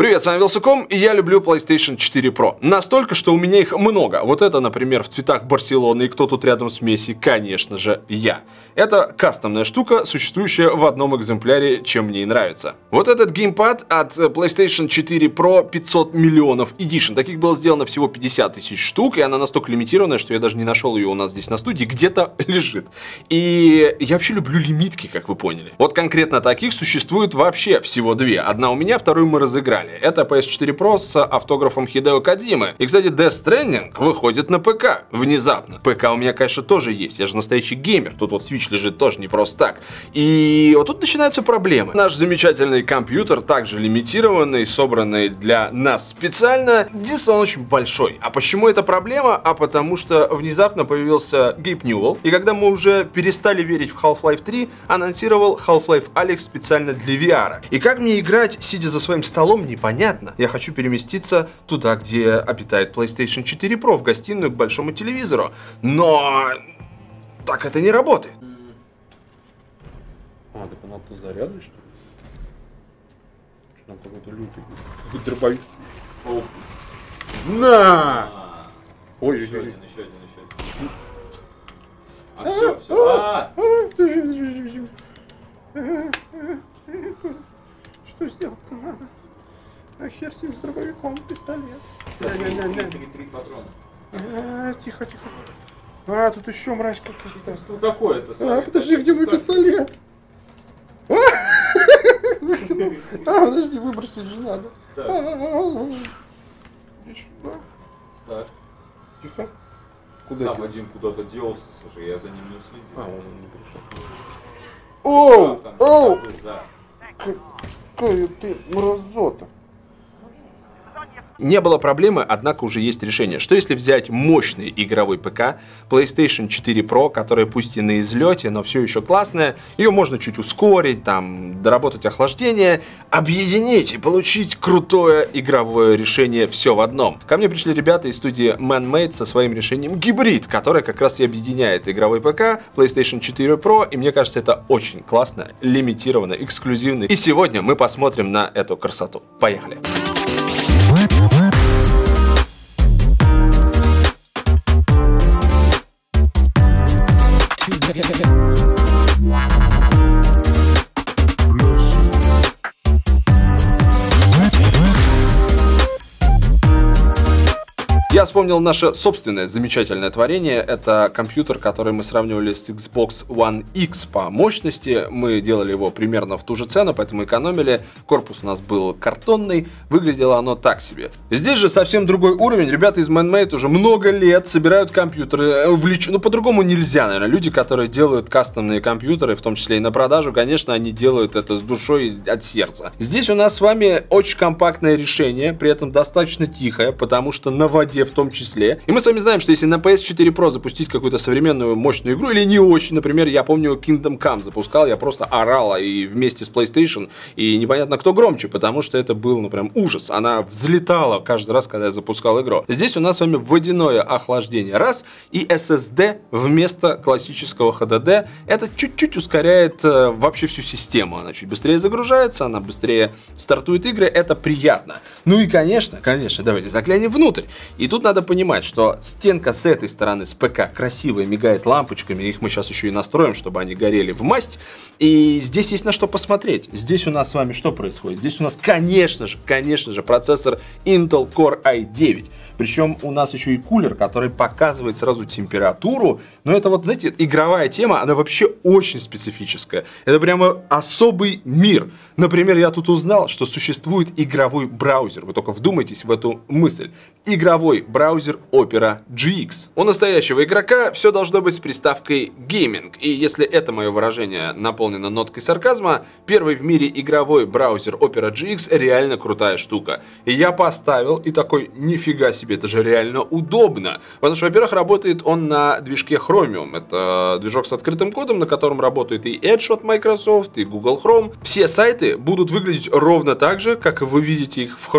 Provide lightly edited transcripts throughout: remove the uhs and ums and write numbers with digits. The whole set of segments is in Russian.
Привет, с вами Вилсаком, и я люблю PlayStation 4 Pro. Настолько, что у меня их много. Вот это, например, в цветах Барселоны, и кто тут рядом с Месси? Конечно же, я. Это кастомная штука, существующая в одном экземпляре, чем мне и нравится. Вот этот геймпад от PlayStation 4 Pro 500 миллионов Edition. Таких было сделано всего 50 тысяч штук, и она настолько лимитированная, что я даже не нашел ее у нас здесь на студии, где-то лежит. И я вообще люблю лимитки, как вы поняли. Вот конкретно таких существует вообще всего две. Одна у меня, вторую мы разыграли. Это PS4 Pro с автографом Хидео Кодзимы. И, кстати, Death Stranding выходит на ПК внезапно. ПК у меня, конечно, тоже есть. Я же настоящий геймер. Тут вот Switch лежит тоже не просто так. И вот тут начинаются проблемы. Наш замечательный компьютер, также лимитированный, собранный для нас специально. Единственное, он очень большой. А почему это проблема? А потому что внезапно появился Гейб Ньюэлл. И когда мы уже перестали верить в Half-Life 3, анонсировал Half-Life Alyx специально для VR. И как мне играть, сидя за своим столом, непонятно. Я хочу переместиться туда, где обитает PlayStation 4 Pro, в гостиную к большому телевизору. Но так это не работает. А, так она зарядный, что ли? Что там какой-то лютый? Какой-то дробовик стоит. На! Ой, еще один. А все. Что сделать-то надо? А хер с ним, с дробовиком, пистолет. Три патрона. Тихо. А, тут еще мразь какая-то. Что такое-то? Подожди, где мой пистолет? Подожди, выбросить же надо. Иди сюда. Так. Тихо. Куда Там ты? один куда-то делся, слушай, я за ним не уследил. А, он не пришел. Оу! Да. Какая ты мразота. Не было проблемы, однако уже есть решение. Что если взять мощный игровой ПК, PlayStation 4 Pro, которая пусть и на излете, но все еще классная, ее можно чуть ускорить, там, доработать охлаждение, объединить и получить крутое игровое решение все в одном. Ко мне пришли ребята из студии ManMade со своим решением гибрид, которое как раз и объединяет игровой ПК, PlayStation 4 Pro, и мне кажется, это очень классно, лимитированно, эксклюзивно. И сегодня мы посмотрим на эту красоту. Поехали! Я вспомнил наше собственное замечательное творение. Это компьютер, который мы сравнивали с Xbox One X по мощности. Мы делали его примерно в ту же цену, поэтому экономили. Корпус у нас был картонный. Выглядело оно так себе. Здесь же совсем другой уровень. Ребята из ManMade уже много лет собирают компьютеры. Ну, по-другому нельзя, наверное. Люди, которые делают кастомные компьютеры, в том числе и на продажу, конечно, они делают это с душой от сердца. Здесь у нас с вами очень компактное решение, при этом достаточно тихое, потому что на воде в том числе. И мы с вами знаем, что если на PS4 Pro запустить какую-то современную мощную игру, или не очень, например, я помню Kingdom Come запускал, я просто орал и вместе с PlayStation, и непонятно кто громче, потому что это был, ну, прям ужас. Она взлетала каждый раз, когда я запускал игру. Здесь у нас с вами водяное охлаждение раз, и SSD вместо классического HDD. Это чуть-чуть ускоряет вообще всю систему. Она чуть быстрее загружается, она быстрее стартует игры, это приятно. Ну и конечно, давайте заглянем внутрь. И тут надо понимать, что стенка с этой стороны, с ПК, красивая, мигает лампочками. Их мы сейчас еще и настроим, чтобы они горели в масть. И здесь есть на что посмотреть. Здесь у нас с вами что происходит? Здесь у нас, конечно же, процессор Intel Core i9. Причем у нас еще и кулер, который показывает сразу температуру. Но это вот, знаете, игровая тема, она вообще очень специфическая. Это прямо особый мир. Например, я тут узнал, что существует игровой браузер. Вы только вдумайтесь в эту мысль. Игровой браузер Opera GX. У настоящего игрока все должно быть с приставкой Gaming. И если это мое выражение наполнено ноткой сарказма, первый в мире игровой браузер Opera GX реально крутая штука. И я поставил и такой, нифига себе, это же реально удобно. Потому что, во-первых, работает он на движке Chromium. Это движок с открытым кодом, на котором работает и Edge от Microsoft, и Google Chrome. Все сайты будут выглядеть ровно так же, как вы видите их в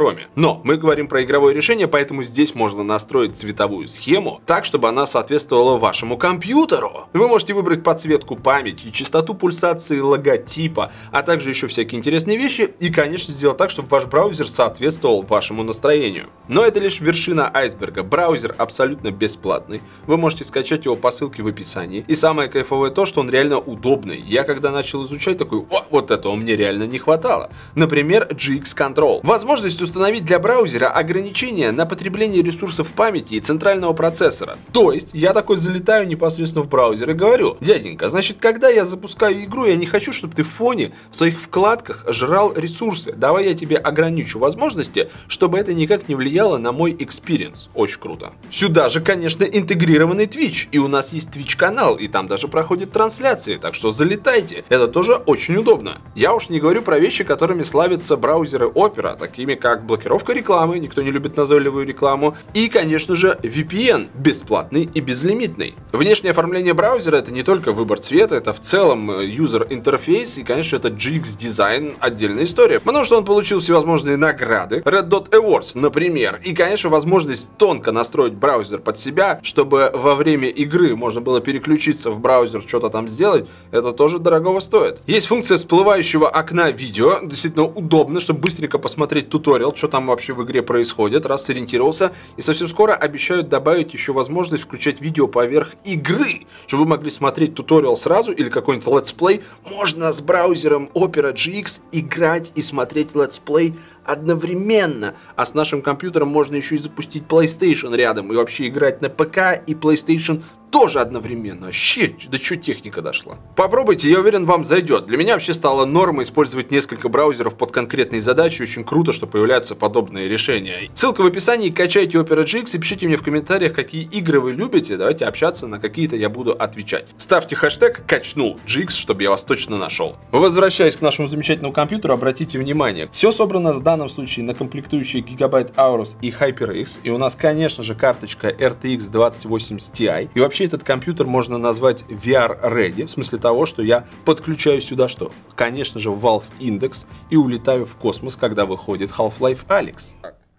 Chrome. Но мы говорим про игровое решение, поэтому здесь можно настроить цветовую схему так, чтобы она соответствовала вашему компьютеру. Вы можете выбрать подсветку памяти, частоту пульсации логотипа, а также еще всякие интересные вещи и, конечно, сделать так, чтобы ваш браузер соответствовал вашему настроению. Но это лишь вершина айсберга. Браузер абсолютно бесплатный. Вы можете скачать его по ссылке в описании. И самое кайфовое то, что он реально удобный. Я когда начал изучать, такой: о, вот этого мне реально не хватало. Например, GX Control. Возможность установить для браузера ограничения на потребление ресурсов памяти и центрального процессора. То есть, я такой залетаю непосредственно в браузер и говорю: дяденька, значит, когда я запускаю игру, я не хочу, чтобы ты в фоне в своих вкладках жрал ресурсы. Давай я тебе ограничу возможности, чтобы это никак не влияло на мой experience. Очень круто. Сюда же, конечно, интегрированный Twitch. И у нас есть Twitch канал, и там даже проходят трансляции. Так что залетайте. Это тоже очень удобно. Я уж не говорю про вещи, которыми славятся браузеры Opera, такими как блокировка рекламы, никто не любит назойливую рекламу, и, конечно же, VPN, бесплатный и безлимитный. Внешнее оформление браузера — это не только выбор цвета, это в целом юзер-интерфейс, и, конечно, это GX дизайн — отдельная история, потому что он получил всевозможные награды, Red Dot Awards, например, и, конечно, возможность тонко настроить браузер под себя, чтобы во время игры можно было переключиться в браузер, что-то там сделать, это тоже дорогого стоит. Есть функция всплывающего окна видео, действительно удобно, чтобы быстренько посмотреть туториал, что там вообще в игре происходит, раз сориентировался, и совсем скоро обещают добавить еще возможность включать видео поверх игры, чтобы вы могли смотреть туториал сразу или какой-нибудь летсплей. Можно с браузером Opera GX играть и смотреть летсплей одновременно, а с нашим компьютером можно еще и запустить PlayStation рядом и вообще играть на ПК и PlayStation тоже одновременно. Вообще, до чего техника дошла. Попробуйте, я уверен, вам зайдет. Для меня вообще стало нормой использовать несколько браузеров под конкретные задачи. Очень круто, что появляются подобные решения. Ссылка в описании. Качайте Opera GX и пишите мне в комментариях, какие игры вы любите. Давайте общаться, на какие-то я буду отвечать. Ставьте хэштег «Качнул GX», чтобы я вас точно нашел. Возвращаясь к нашему замечательному компьютеру, обратите внимание, все собрано в данном случае на комплектующие Gigabyte Aorus и HyperX. И у нас, конечно же, карточка RTX 2080 Ti. И вообще этот компьютер можно назвать VR-ready, в смысле того, что я подключаю сюда что? Конечно же, Valve Index и улетаю в космос, когда выходит Half-Life Alyx.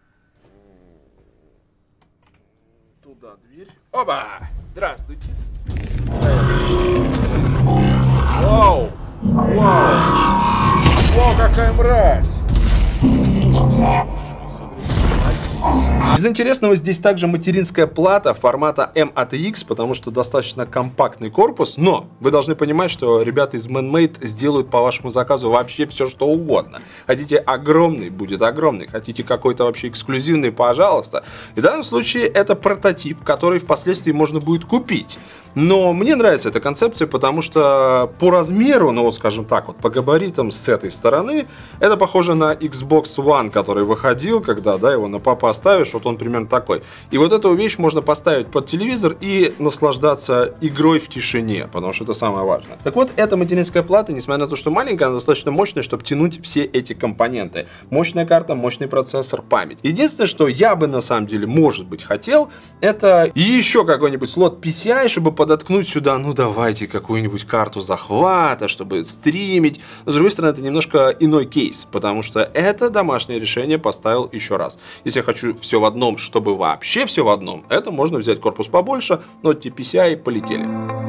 Туда дверь. Оба! Здравствуйте. Вау! Вау! Вау, какая мразь! Из интересного здесь также материнская плата формата M-ATX, потому что достаточно компактный корпус, но вы должны понимать, что ребята из ManMade сделают по вашему заказу вообще все, что угодно. Хотите огромный, будет огромный, хотите какой-то вообще эксклюзивный, пожалуйста. И в данном случае это прототип, который впоследствии можно будет купить. Но мне нравится эта концепция, потому что по размеру, ну вот скажем так, вот по габаритам с этой стороны, это похоже на Xbox One, который выходил, когда, да, его на ПА ставишь, вот он примерно такой. И вот эту вещь можно поставить под телевизор и наслаждаться игрой в тишине, потому что это самое важное. Так вот, эта материнская плата, несмотря на то, что маленькая, она достаточно мощная, чтобы тянуть все эти компоненты. Мощная карта, мощный процессор, память. Единственное, что я бы на самом деле, может быть, хотел, это еще какой-нибудь слот PCI, чтобы подоткнуть сюда, ну давайте, какую-нибудь карту захвата, чтобы стримить. Но, с другой стороны, это немножко иной кейс, потому что это домашнее решение поставил еще раз. Если я хочу все в одном, чтобы вообще все в одном, это можно взять корпус побольше, но PCI полетели.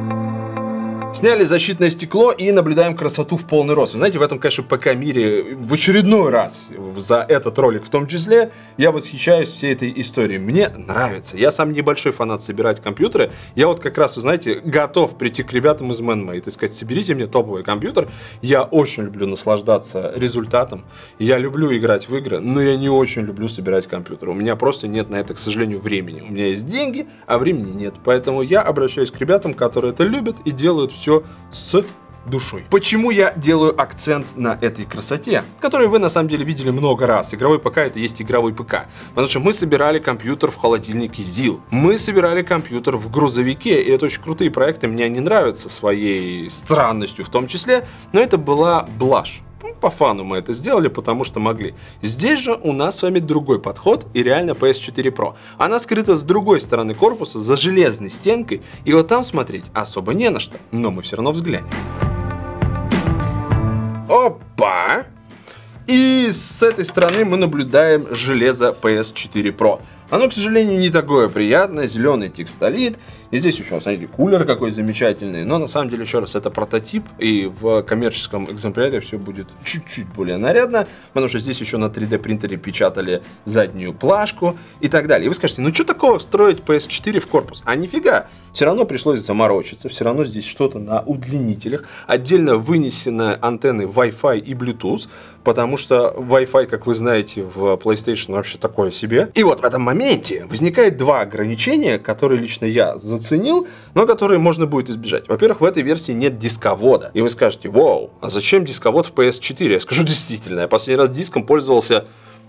Сняли защитное стекло и наблюдаем красоту в полный рост. Вы знаете, в этом, конечно, ПК-мире в очередной раз, за этот ролик в том числе, я восхищаюсь всей этой историей. Мне нравится. Я сам небольшой фанат собирать компьютеры. Я вот как раз, вы знаете, готов прийти к ребятам из ManMade и сказать: соберите мне топовый компьютер. Я очень люблю наслаждаться результатом. Я люблю играть в игры, но я не очень люблю собирать компьютер. У меня просто нет на это, к сожалению, времени. У меня есть деньги, а времени нет. Поэтому я обращаюсь к ребятам, которые это любят и делают все с душой. Почему я делаю акцент на этой красоте, которую вы на самом деле видели много раз? Игровой ПК — это есть игровой ПК. Потому что мы собирали компьютер в холодильнике ZIL. Мы собирали компьютер в грузовике, и это очень крутые проекты. Мне они нравятся своей странностью в том числе, но это была блажь. По фану мы это сделали, потому что могли. Здесь же у нас с вами другой подход, и реально PS4 Pro. Она скрыта с другой стороны корпуса, за железной стенкой, и вот там смотреть особо не на что. Но мы все равно взглянем. Опа! И с этой стороны мы наблюдаем железо PS4 Pro. Оно, к сожалению, не такое приятное, зеленый текстолит. И здесь еще, смотрите, кулер какой замечательный. Но на самом деле, еще раз, это прототип. И в коммерческом экземпляре все будет чуть-чуть более нарядно. Потому что здесь еще на 3D принтере печатали заднюю плашку и так далее. И вы скажете, ну что такого встроить PS4 в корпус? А нифига. Все равно пришлось заморочиться. Все равно здесь что-то на удлинителях. Отдельно вынесены антенны Wi-Fi и Bluetooth. Потому что Wi-Fi, как вы знаете, в PlayStation вообще такое себе. И вот в этом моменте возникает два ограничения, которые лично я заценил, но которые можно будет избежать. Во-первых, в этой версии нет дисковода. И вы скажете, вау, а зачем дисковод в PS4? Я скажу действительно, я последний раз диском пользовался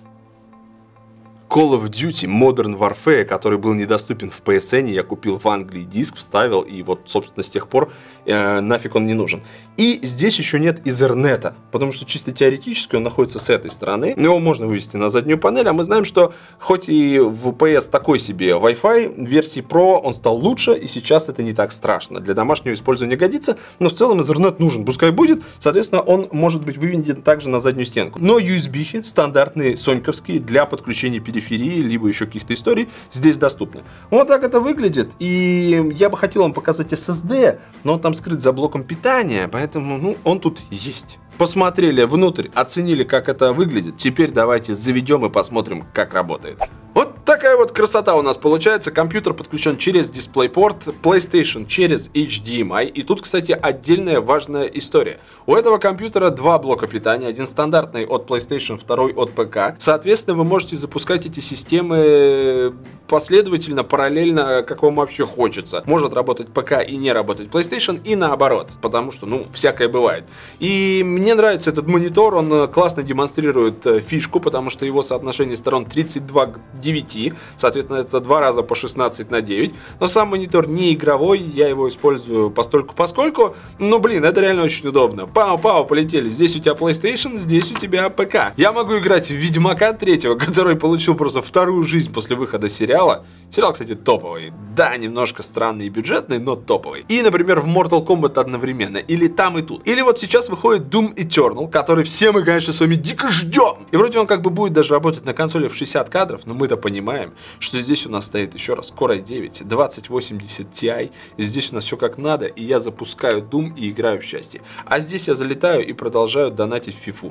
Call of Duty Modern Warfare, который был недоступен в PSN, я купил в Англии диск, вставил, и вот, собственно, с тех пор нафиг он не нужен. И здесь еще нет Ethernet, потому что чисто теоретически он находится с этой стороны, его можно вывести на заднюю панель, а мы знаем, что хоть и в PS такой себе Wi-Fi, в версии Pro он стал лучше, и сейчас это не так страшно. Для домашнего использования годится, но в целом Ethernet нужен, пускай будет, соответственно, он может быть выведен также на заднюю стенку. Но USB стандартные, соньковские, для подключения периферии, либо еще каких-то историй, здесь доступны. Вот так это выглядит, и я бы хотел вам показать SSD, но он там скрыт за блоком питания, поэтому, ну, он тут есть. Посмотрели внутрь, оценили, как это выглядит, теперь давайте заведем и посмотрим, как работает. Вот такая вот красота у нас получается. Компьютер подключен через DisplayPort, PlayStation через HDMI. И тут, кстати, отдельная важная история. У этого компьютера два блока питания. Один стандартный от PlayStation, второй от ПК. Соответственно, вы можете запускать эти системы последовательно, параллельно, как вам вообще хочется. Может работать ПК и не работать PlayStation, и наоборот. Потому что, ну, всякое бывает. И мне нравится этот монитор. Он классно демонстрирует фишку, потому что его соотношение сторон 32 к 9, соответственно, это 2 раза по 16 на 9, но сам монитор не игровой, я его использую постольку-поскольку, но, блин, это реально очень удобно. Пау-пау, полетели, здесь у тебя PlayStation, здесь у тебя ПК. Я могу играть в Ведьмака 3, который получил просто вторую жизнь после выхода сериала. Сериал, кстати, топовый. Да, немножко странный и бюджетный, но топовый. И, например, в Mortal Kombat одновременно, или там и тут. Или вот сейчас выходит Doom Eternal, который все мы, конечно, с вами дико ждем. И вроде он как бы будет даже работать на консоли в 60 кадров, но мы-то понимаем, что здесь у нас стоит еще раз Core i9 2080 Ti, и здесь у нас все как надо, и я запускаю Doom и играю в счастье. А здесь я залетаю и продолжаю донатить в фифу.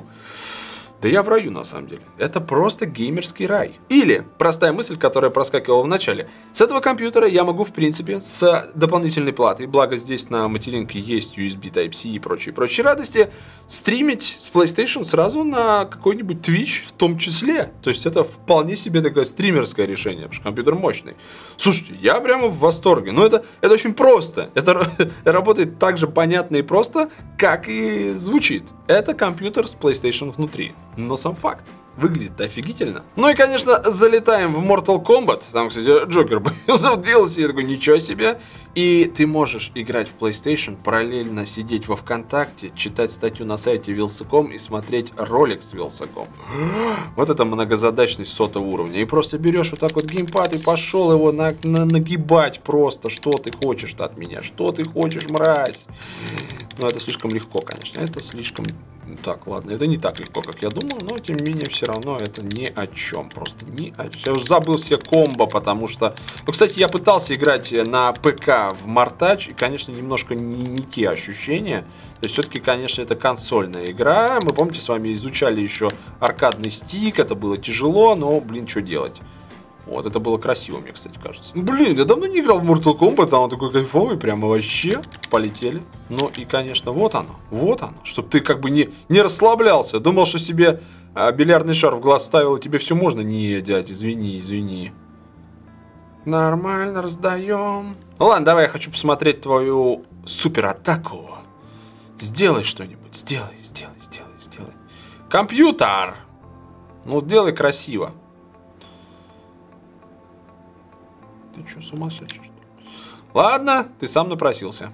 Да я в раю, на самом деле. Это просто геймерский рай. Или, простая мысль, которая проскакивала в начале. С этого компьютера я могу, в принципе, с дополнительной платой, благо здесь на материнке есть USB Type-C и прочие радости, стримить с PlayStation сразу на какой-нибудь Twitch в том числе. То есть это вполне себе такое стримерское решение, потому что компьютер мощный. Слушайте, я прямо в восторге. Но это очень просто. Это работает так же понятно и просто, как и звучит. Это компьютер с PlayStation внутри. Но сам факт выглядит офигительно. Ну и, конечно, залетаем в Mortal Kombat. Там, кстати, Джокер появился в DLC. Я такой, ничего себе. И ты можешь играть в PlayStation, параллельно сидеть во ВКонтакте, читать статью на сайте Вилсаком и смотреть ролик с Вилсаком. Вот это многозадачность сотого уровня. И просто берешь вот так вот геймпад и пошел его нагибать просто. Что ты хочешь от меня? Что ты хочешь, мразь? Ну, это слишком легко, конечно. Это слишком... Так, ладно, это не так легко, как я думал, но, тем не менее, все равно это ни о чем. Просто ни о чем. Я уже забыл все комбо, потому что... Ну, кстати, я пытался играть на ПК в Мортач, и, конечно, немножко не те ощущения. То есть, все-таки, конечно, это консольная игра. Мы, помните, с вами изучали еще аркадный стик, это было тяжело, но, блин, что делать? Вот, это было красиво, мне, кстати, кажется. Блин, я давно не играл в Mortal Kombat, а он такой кайфовый, прямо вообще. Полетели. Ну и, конечно, вот оно, чтобы ты как бы не расслаблялся. Думал, что себе бильярдный шар в глаз вставил, и тебе все можно. Не, дядь, извини. Нормально, раздаем. Ну ладно, давай, я хочу посмотреть твою суператаку. Сделай что-нибудь, сделай. Компьютер! Ну, делай красиво. Ты что, с ума сошел, что ли? Ладно, ты сам напросился.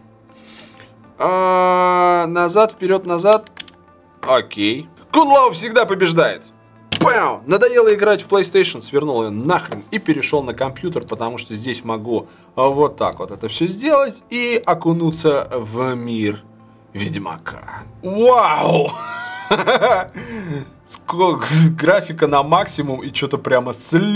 Назад, вперед, назад. Окей. Кунлау всегда побеждает. Пау! Надоело играть в PlayStation, свернул ее нахрен и перешел на компьютер, потому что здесь могу вот так вот это все сделать и окунуться в мир Ведьмака. Вау! графика на максимум и что-то прямо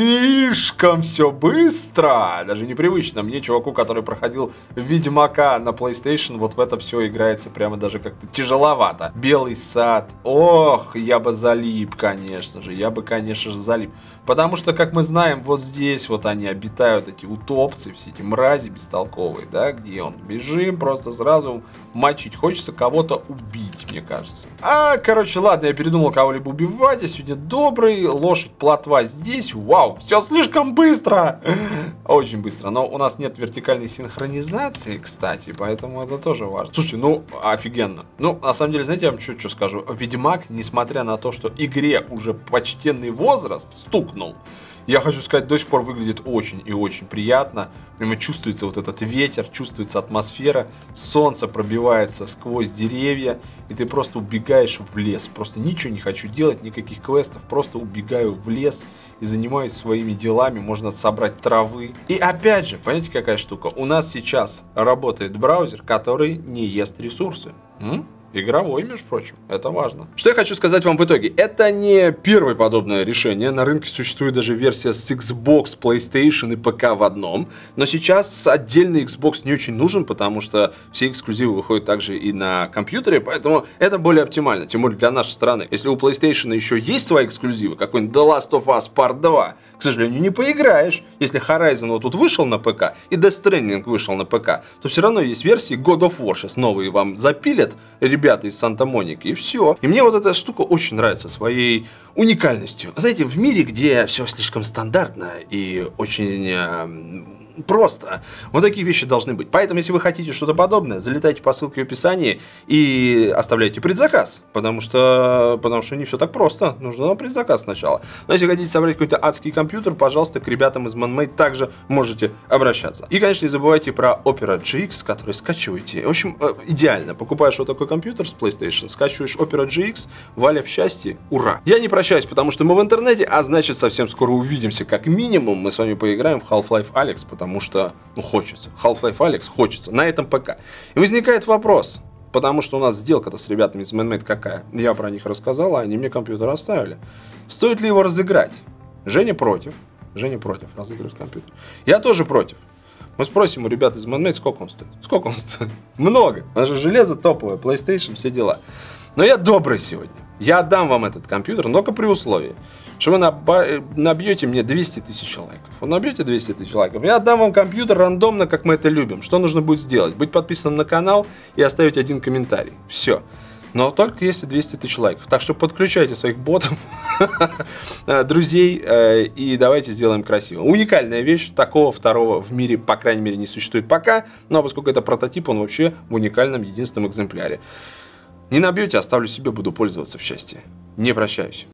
слишком все быстро. Даже непривычно. Мне, чуваку, который проходил Ведьмака на PlayStation, вот в это все играется прямо даже как-то тяжеловато. Белый сад. Ох, я бы залип, конечно же. Я бы, конечно же, залип. Потому что, как мы знаем, вот здесь вот они обитают, эти утопцы, все эти мрази бестолковые, да, где он. Бежим, просто сразу мочить. Хочется кого-то убить, мне кажется. Короче, ладно, я передумал кого-либо убивать. Я сегодня добрый. Лошадь, плотва здесь. Вау, все слишком быстро. Очень быстро. Но у нас нет вертикальной синхронизации, кстати, поэтому это тоже важно. Слушайте, ну, офигенно. Ну, на самом деле, знаете, я вам что скажу. Ведьмак, несмотря на то, что игре уже почтенный возраст стукнул, я хочу сказать, до сих пор выглядит очень и очень приятно. Прямо чувствуется вот этот ветер, чувствуется атмосфера. Солнце пробивается сквозь деревья. И ты просто убегаешь в лес. Просто ничего не хочу делать, никаких квестов. Просто убегаю в лес и занимаюсь своими делами. Можно собрать травы. И опять же, понимаете, какая штука? У нас сейчас работает браузер, который не ест ресурсы. Игровой, между прочим. Это важно. Что я хочу сказать вам в итоге. Это не первое подобное решение. На рынке существует даже версия с Xbox, PlayStation и ПК в одном. Но сейчас отдельный Xbox не очень нужен, потому что все эксклюзивы выходят также и на компьютере. Поэтому это более оптимально. Тем более для нашей страны. Если у PlayStation еще есть свои эксклюзивы, какой-нибудь The Last of Us Part 2, к сожалению, не поиграешь. Если Horizon вот тут вышел на ПК и Death Stranding вышел на ПК, то все равно есть версии God of War. Сейчас новые вам запилят ребята из Санта-Моники, и все. И мне вот эта штука очень нравится своей уникальностью. Знаете, в мире, где все слишком стандартно и очень просто, вот такие вещи должны быть. Поэтому, если вы хотите что-то подобное, залетайте по ссылке в описании и оставляйте предзаказ, потому что не все так просто. Нужно предзаказ сначала. Но если хотите собрать какой-то адский компьютер, пожалуйста, к ребятам из ManMade также можете обращаться. И, конечно, не забывайте про Opera GX, который скачиваете. В общем, идеально. Покупаешь вот такой компьютер с PlayStation, скачиваешь Opera GX, Валя в счастье, ура! Я не прощаюсь, потому что мы в интернете, а значит, совсем скоро увидимся. Как минимум, мы с вами поиграем в Half-Life Alyx, потому что, хочется. Half-Life Alyx хочется. На этом ПК. И возникает вопрос, потому что у нас сделка-то с ребятами из ManMade какая? Я про них рассказал, а они мне компьютер оставили. Стоит ли его разыграть? Женя против разыгрывать компьютер. Я тоже против. Мы спросим у ребят из ManMade, сколько он стоит. Сколько он стоит? Много. У нас же железо топовое, PlayStation, все дела. Но я добрый сегодня. Я отдам вам этот компьютер, но только при условии, что вы набьете мне 200 тысяч лайков. Вы набьете 200 тысяч лайков, я отдам вам компьютер рандомно, как мы это любим. Что нужно будет сделать? Быть подписанным на канал и оставить один комментарий. Все. Но только если 200 тысяч лайков. Так что подключайте своих ботов, друзей, и давайте сделаем красиво. Уникальная вещь, такого второго в мире, по крайней мере, не существует пока. Но поскольку это прототип, он вообще в уникальном единственном экземпляре. Не набьете, оставлю себе, буду пользоваться в счастье. Не прощаюсь.